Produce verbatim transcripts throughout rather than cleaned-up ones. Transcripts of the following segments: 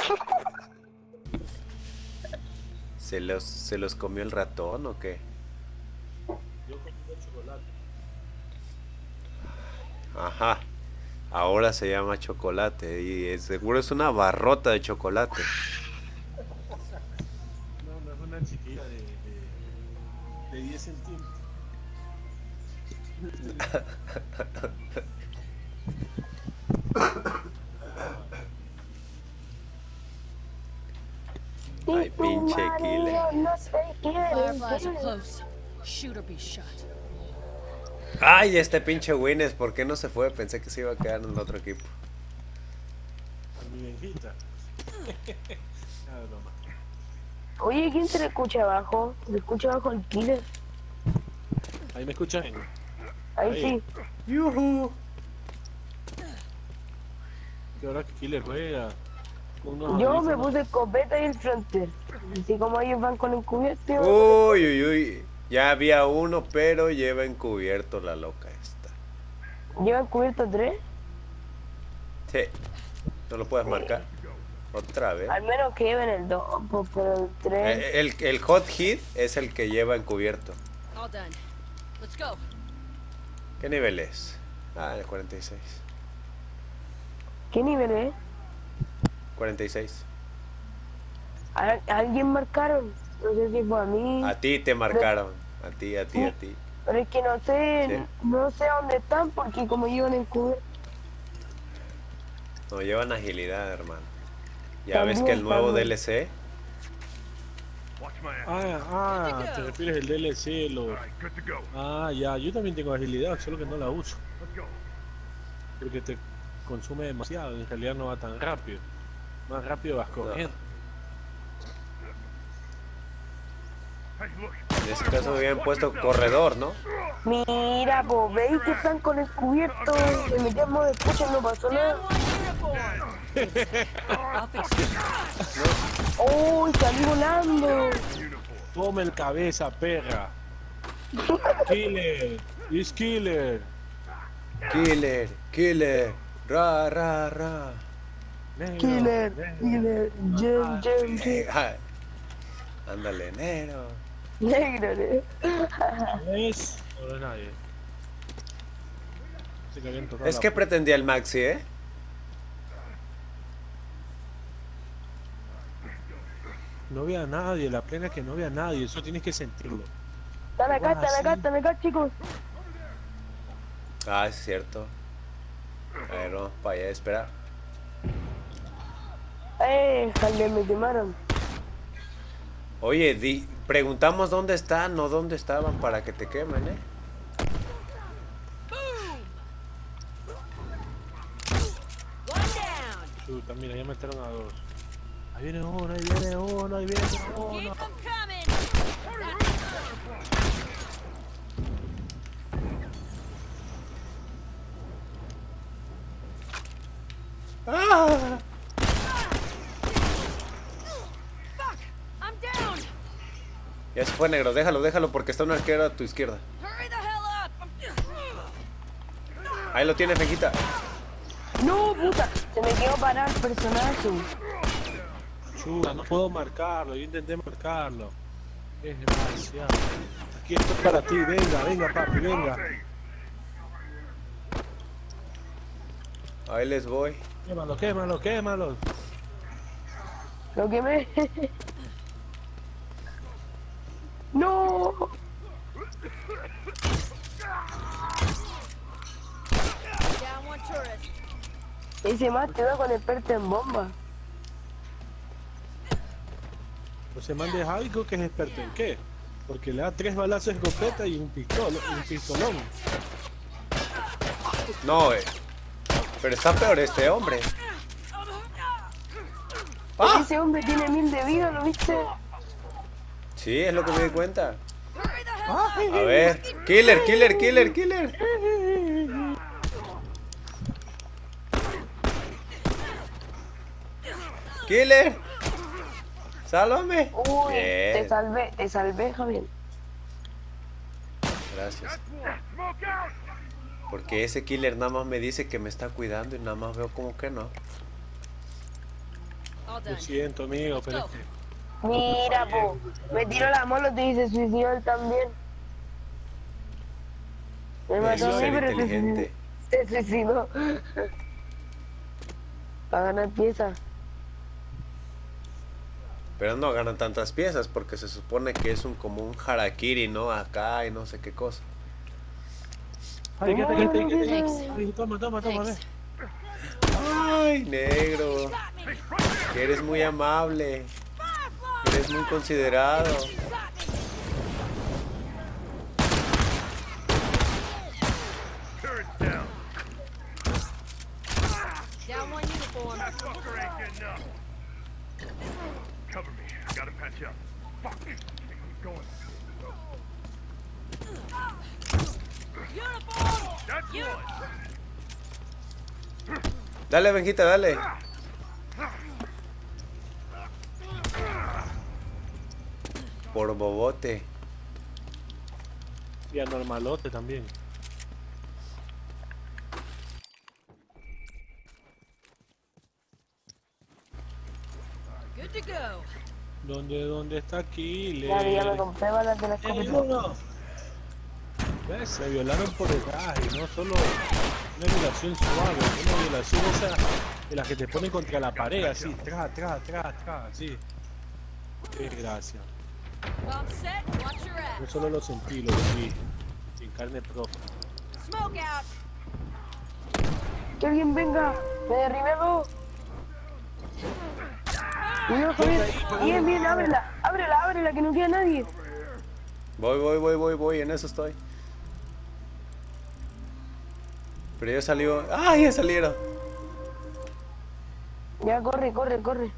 ¿Se los, ¿Se los comió el ratón o qué? Yo comí chocolate. Ajá. Ahora se llama chocolate y es- seguro es una barrota de chocolate. No, no es una chiquilla de, de, de diez centímetros. Ay, pinche killer. No sé qué Fireflies are close. Shoot or be shot. Ay, este pinche Wines, ¿por qué no se fue? Pensé que se iba a quedar en el otro equipo. Mi benjita. Nada, broma. Oye, ¿quién se le escucha abajo? Se le escucha abajo el killer. Ahí me escuchan. Ahí Ahí. sí. Yuhu. ¿Qué hora que Killer juega? Con unos Yo me audífonos. puse escopeta y el fronter. Así como ellos van con encubierto. Uy, uy, uy. Ya había uno, pero lleva encubierto la loca esta. ¿Llevan cubierto tres? Sí. ¿No lo puedes marcar? Otra vez. Al menos que lleven el dos, pero el tres. Eh, El, el hot hit es el que lleva encubierto. All done. Let's go. ¿Qué nivel es? Ah, el cuarenta y seis. ¿Qué nivel es? cuarenta y seis. ¿A, a alguien marcaron? No sé si fue a mí. A ti te marcaron. A ti, a ti, a ti. Pero es que no sé, Sí. no sé dónde están porque como llevan encubierto. No llevan agilidad, hermano. Ya También, ves que el nuevo también. D L C. Ah, ah, te refieres al D L C, lo... Ah, ya, yo también tengo agilidad, solo que no la uso. Porque te consume demasiado, en realidad no va tan rápido. Más rápido vas corriendo. En ese caso habían puesto corredor, ¿no? Mira, pues veis que están con el cubierto. Me metí en modo escucha y no pasó nada. I'll fix it. ¡Uy, salí volando! Toma el cabeza, perra. Killer, is killer. Killer, killer. Ra, ra, ra. Negro, Killer, negro. killer, Jem, Jem, Jem. Eh, ah, ándale, negro. Negro, ¿eh? ¿Ves? No, no es nadie. Se calientó toda Es la- que pretendía el Maxi, ¿eh? No ve a nadie, la plena es que no ve a nadie, eso tienes que sentirlo. Están acá, están acá, están acá, chicos. Ah, es cierto. A ver, vamos para allá a esperar. Eh, Javier, me quemaron. Oye, di, preguntamos dónde están, no dónde estaban para que te quemen, ¿eh? One down. Chuta, mira, ya mataron a dos. Ahí viene uno, ahí viene uno, ahí viene uno. Keep them coming. ¡Ah! Fuck. I'm down. Ya se fue, negro, déjalo, déjalo porque está un arquero a tu izquierda. Hurry the hell up. Ahí lo tiene, Fenquita. No, puta, se me quedó parado el personaje. Chuta, no puedo marcarlo, yo intenté marcarlo. Es demasiado. Aquí esto es para ti, venga, venga papi, venga. Ahí les voy. Quémalo, quémalo, quémalo. Lo quemé. No. Down one tourist. Ese más te da con experto en bomba. Pues se mande algo que es experto en qué. Porque le da tres balazos de escopeta y un pistol, un pistolón. No, eh. Pero está peor este hombre. ¡Ah! Ese hombre tiene mil de vida, ¿lo viste? Sí, es lo que me di cuenta. Hurry the hell up. A ver. Killer, killer, killer, killer. Killer. Sálvame. Uy, te Bien. salvé, te salvé, Javier. Gracias. Porque ese killer nada más me dice que me está cuidando y nada más veo como que no. All Lo done. siento, amigo, Let's pero es go. que... Mira, po. Me tiró la molotov y se suicidó él también. Me Eso mató es a ser mí, pero se suicidó. inteligente. Se suicidó. Para ganar piezas. Pero no ganan tantas piezas porque se supone que es un como un harakiri, ¿no? Acá y no sé qué cosa. Ay, quédate, quédate, quédate. Thanks. Ay, toma, toma, toma, ve. Thanks. Ay, negro. Got me. Que eres muy amable. Eres muy considerado. Got me. Turret's down. Down one uniform. Fucker ain't getting up. Cover me. I gotta patch up. Fuck. Keep going. Uniform. That's one. Dale, Benjita, dale. Por bobote. Y a normalote también. Good to go. ¿Dónde, dónde está aquí? Ya, ya me compré balas de la escopeta. ¿Ves? Se violaron por detrás y no solo una violación suave, una violación esa de las que te ponen contra la pared, así, tra, tra, tra, tra, así. Qué gracia. Bomb set. Watch your No ass. solo lo sentí, lo vi en carne propia. Smoke out. Que alguien venga. Me derribé dos. Mira, Javier. Bien, bien, ábrela. Ábrela, ábrela, que no queda nadie. Voy, voy, voy, voy, voy. En eso estoy. Pero ya salió. ¡Ah, ya salieron! Ya, corre, corre, corre.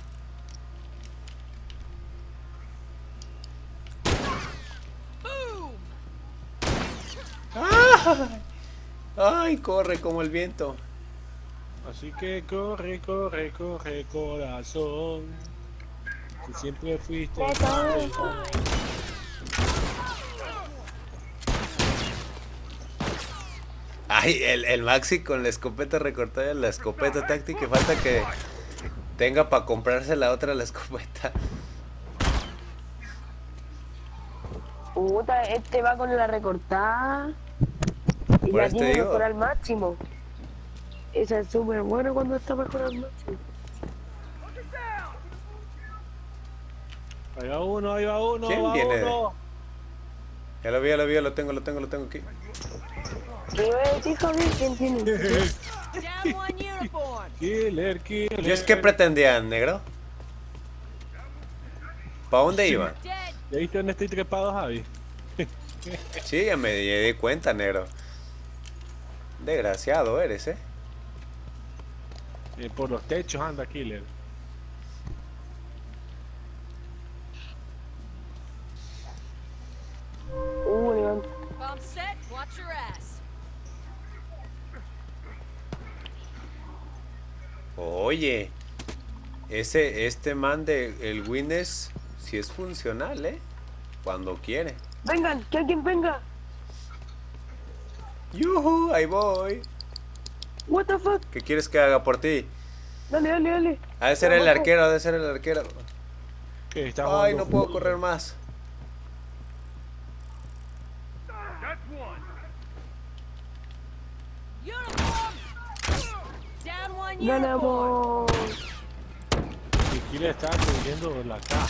Boom. ¡Ay, corre como el viento! Así que corre, corre, corre, corazón. Que siempre fuiste. Ay, el, el Maxi con la escopeta recortada, la escopeta táctica. Falta que tenga para comprarse la otra, la escopeta. Puta, este va con la recortada. Y Por la eso te tiene digo. mejor al máximo. Esa es súper buena cuando está mejor al máximo. Ahí va uno, ahí va uno, ¿Quién va viene? uno. Ya lo vi, ya lo vi, ya lo tengo, lo tengo, lo tengo aquí. ¿Qué iba a decir, Javier? ¿Quién tiene? Down one uniform. Killer, killer. ¿Y es que pretendían, negro? ¿Para dónde iban? Dead. ¿Ya viste dónde estoy trepado, Javi? Sí, ya me di cuenta, negro. Desgraciado eres, ¿eh? Eh, por los techos anda Killer. Uh, levanta. Bomb set. Watch your ass. Oye, ese, este man de el Winnes sí es funcional, ¿eh? Cuando quiere. Vengan, que alguien venga. ¡Yuhu! Ahí voy. What the fuck. ¿Qué quieres que haga por ti? Dale, dale, dale. Ha de ser el arquero, ha de ser el arquero. ¿Qué? ¿Está Ay, jugando no puedo fútbol? correr más. That's one. Uniform. Down one uniform. Ganamos. Y Killer está cubriendo la caja.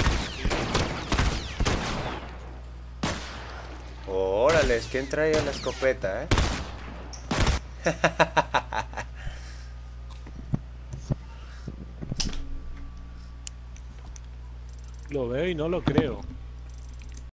Órale, ¿quién traía la escopeta, eh? Lo veo y no lo creo.